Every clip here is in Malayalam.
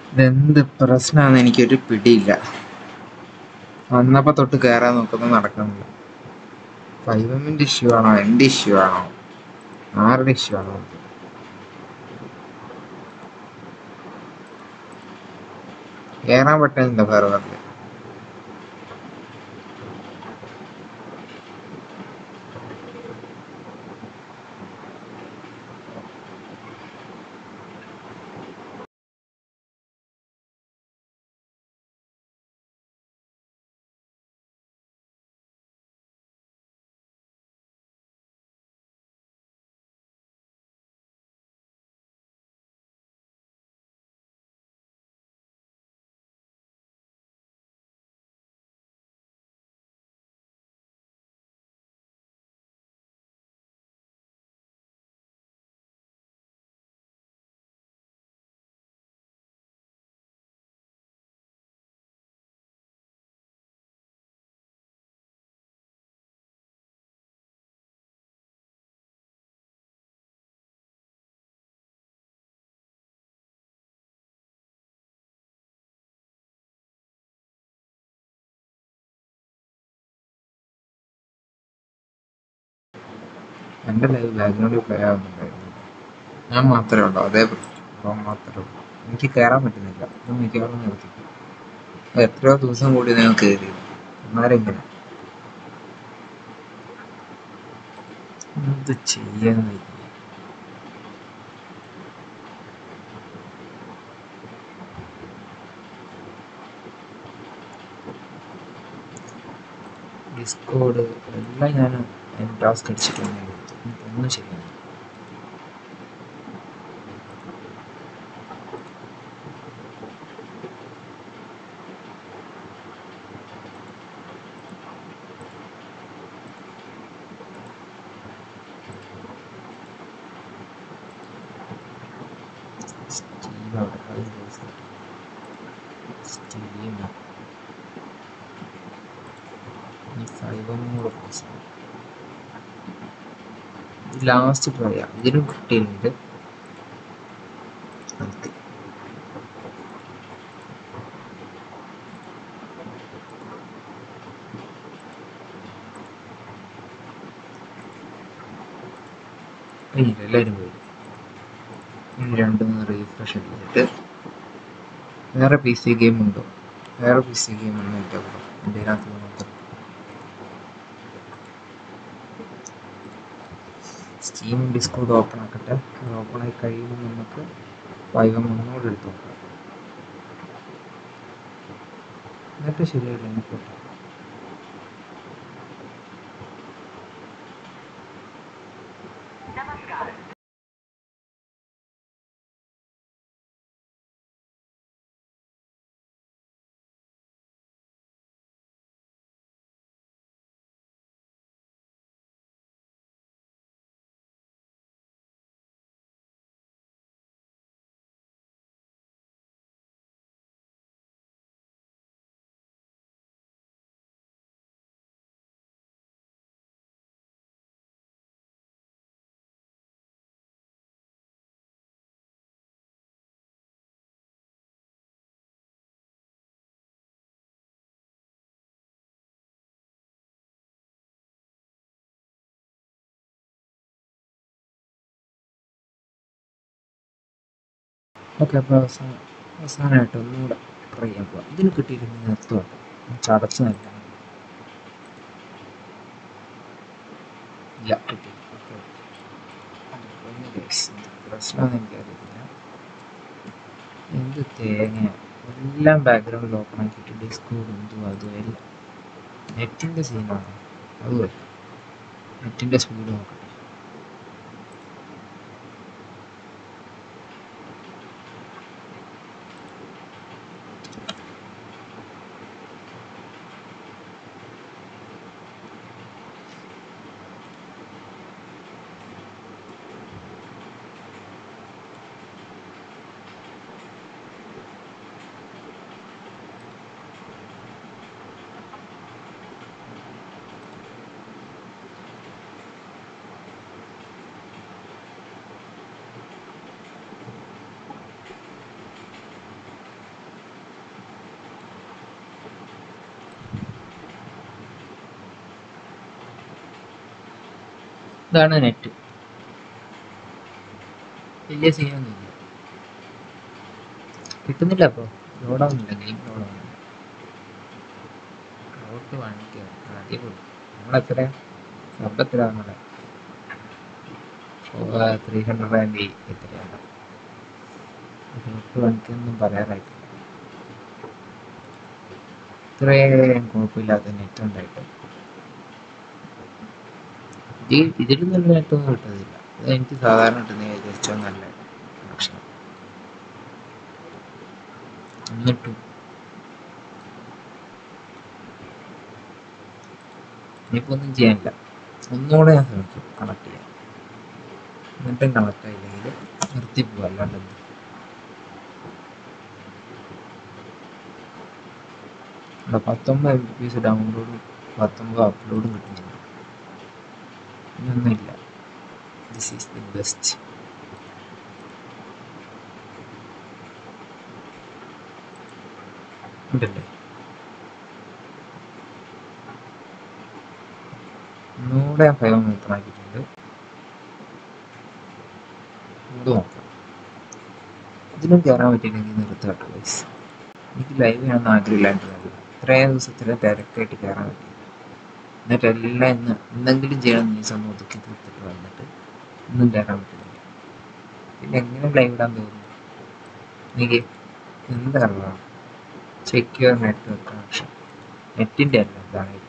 ഇതെന്ത് പ്രശ്നമാണെന്ന് എനിക്കൊരു പിടിയില്ല. വന്നപ്പോൾ തൊട്ട് കയറാൻ നോക്കുന്നത് നടക്കുന്നില്ല. 5M-ന്റെ ഇഷ്യൂ ആണോ, എൻ്റെ ഇഷ്യൂ ആണോ, ആരുടെ ഇഷ്യൂ ആണോ? കയറാൻ പറ്റുന്നില്ല സെർവറിൽ. എൻ്റെ ലൈവ് ബാക്ക്ഗ്രൗണ്ടിൽ പ്ലേ ആവുന്നുണ്ടായിരുന്നു. ഞാൻ മാത്രമേ ഉള്ളൂ, അതേ പ്രശ്നം മാത്രമേ ഉള്ളൂ. എനിക്ക് കയറാൻ പറ്റുന്നില്ല. ഇത് മിക്കവാറും നിർത്തിക്കും. എത്രയോ ദിവസം കൂടി ഞാൻ കയറി, അന്നേരം എന്ത് ചെയ്യാൻ വയ്യ. ഡിസ്കോഡ് എല്ലാം ഞാൻ ടാസ്ക് അടിച്ചിട്ട് തന്നെ കൊടുത്തു. ഒന്നും ശരിയാണ്. ലാസ്റ്റ് ട്രൈ ഇതിനും കിട്ടിയിട്ടുണ്ട്. എല്ലാവരും പോയി. ഇനി രണ്ടുമൂന്ന് റീഫ്രഷ് അടിച്ചിട്ട് വേറെ പി സി ഗെയിം ഉണ്ടോ? വേറെ പി സി ഗെയിം ഒന്നും ഇല്ല ബ്രോ, എൻ്റെ അതിനകത്ത് മാത്രം. സ്റ്റീം ഡിസ്കോഡ് ഓപ്പൺ ആക്കട്ടെ. ഓപ്പൺ ആയി കഴിയുമ്പോൾ നമുക്ക് 5M ഒന്നുകൂടെ എടുത്ത് നോക്കാം. എന്നിട്ട് ശരിയായില്ല എനിക്കോട്ടെ. ഓക്കെ, അപ്പോൾ അവസാനമായിട്ട് ഒന്നുകൂടെ ട്രൈ ചെയ്യാൻ പോവാം. ഇതിന് കിട്ടിയിട്ടുണ്ട് നിർത്തുവാണ്. ചടച്ച് നൽകാൻ കിട്ടി. ഓക്കെ, പ്രശ്നമൊന്നും എനിക്കറിയില്ല. എന്ത് തേങ്ങ, എല്ലാം ബാക്ക്ഗ്രൗണ്ടിൽ ഓപ്പൺ ആക്കിയിട്ട് ഡിസ്കോഡ് എന്തും അതും എല്ലാം. നെറ്റിൻ്റെ സീനാണ് അതുമല്ല. നെറ്റിൻ്റെ സ്പീഡ് നോക്കട്ടെ. ഇതാണ് നെറ്റ്. വലിയ സീനൊന്നുമില്ല, കിട്ടുന്നില്ല. അപ്പോൾ ലോഡാവുന്നില്ല, ഗെയിം ലോഡാവുന്നില്ല. റോട്ട് വാങ്ങിക്കുക അടിപൊളി. നമ്മളെത്ര സബ് എത്ര നമ്മളെ 300 എത്രയാണ്? റോട്ട് വാങ്ങിക്കൊന്നും പറയാറായിട്ടില്ല. ഇത്രയും കുഴപ്പമില്ലാത്ത നെറ്റ് ഉണ്ടായിട്ട് ഇതിൽ നല്ല നെറ്റൊന്നും കിട്ടുന്നില്ല. അത് എനിക്ക് സാധാരണ കിട്ടുന്ന ഏറ്റവും നല്ല കണക്ഷൻ. എന്നിട്ടും ഇനിയിപ്പോൾ ഒന്നും ചെയ്യാനില്ല. ഒന്നുകൂടെ ഞാൻ ശ്രമിക്കും കണക്ട് ചെയ്യാൻ. എന്നിട്ടും കണക്ട് ആയില്ലെങ്കിൽ നിർത്തിപ്പോകും. അല്ലാണ്ട് ഇവിടെ 19 MB ഡൗൺലോഡും 19 അപ്ലോഡും കിട്ടുന്നുണ്ട്. ഇതൊന്നുമില്ല. This is the best. ഉണ്ടല്ലേ, ഒന്നുകൂടെ ഞാൻ 5 മാത്രമാക്കിയിട്ടുണ്ട്. ഇത് നോക്കാം. ഇതിലും കയറാൻ പറ്റിയില്ലെങ്കിൽ നിർത്താം കേട്ടോ ഗൈസ്. എനിക്ക് ലൈവ് ചെയ്യണമെന്ന് ആഗ്രഹമില്ലാണ്ടല്ല, ഇത്രയും ദിവസത്തിൽ തിരക്കായിട്ട് കയറാൻ പറ്റില്ല. എന്നിട്ട് എല്ലാം എന്തെങ്കിലും ചെയ്യണം ഈ സമയം ഒതുക്കി തീർത്തിട്ട് വന്നിട്ട് ഒന്നും കയറാൻ പറ്റുന്നില്ല. പിന്നെ എങ്ങനെ ലൈവ് ഇടാൻ തോന്നുന്നു എനിക്ക്? എന്താണോ സെക്യൂർ നെറ്റ്വർക്ക് കണക്ഷൻ, നെറ്റിൻ്റെ അല്ല, ഇതാണ്.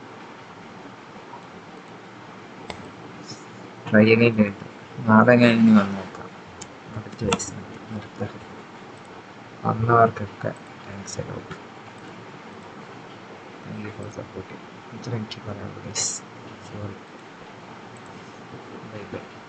ട്രൈ അഗൈൻ കേട്ടു. നാളെ ഞാൻ ഇനി വന്ന് നോക്കാം. അടുത്ത വയസ്സ് നിർത്തട്ടെ. വന്നവർക്കൊക്കെ thanks a lot. Thank you for supporting. ഇത്ര എനിക്ക് പറയാനുള്ളൂ ഗൈസ്. സോറി. Bye bye.